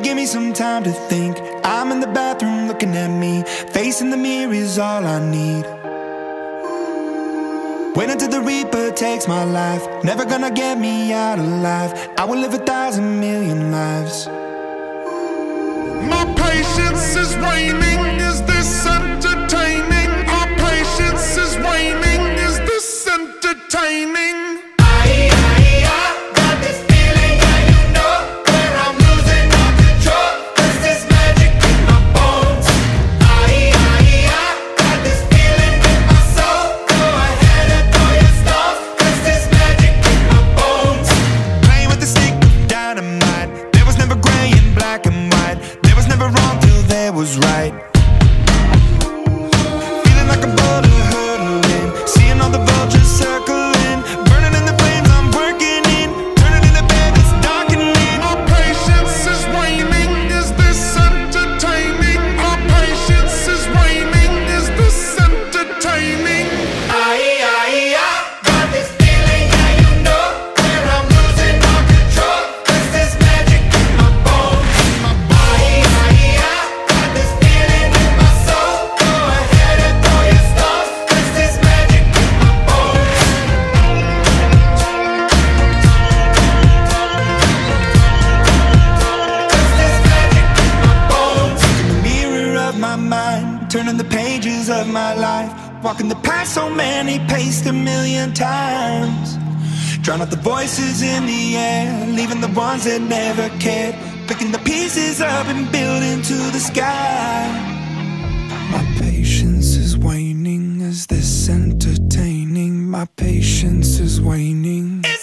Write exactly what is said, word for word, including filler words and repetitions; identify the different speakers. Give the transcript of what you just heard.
Speaker 1: give me some time to think. I'm in the bathroom looking at me. Facing the mirror is all I need. Wait until the Reaper takes my life. Never gonna get me out alive. I will live a thousand million lives.
Speaker 2: My patience is waning. Is this entertaining? Our patience is waning. Is this entertaining?
Speaker 1: Was right. Feeling like a boulder hurtling, seeing all the vultures circling, burning in the flames I'm working in, turning in the bed it's darkening.
Speaker 2: Our patience is waning. Is this entertaining? Our patience is waning. Is this entertaining?
Speaker 3: Aye, aye, aye. Got this feeling, yeah, you know, where I'm losing all control. There's this magic in my bones. Aye, aye, aye.
Speaker 1: Turning the pages of my life, walking the path so many paced a million times. Drown out the voices in the air, leaving the ones that never cared. Picking the pieces up and building to the sky. My patience is waning. Is this entertaining? My patience is waning.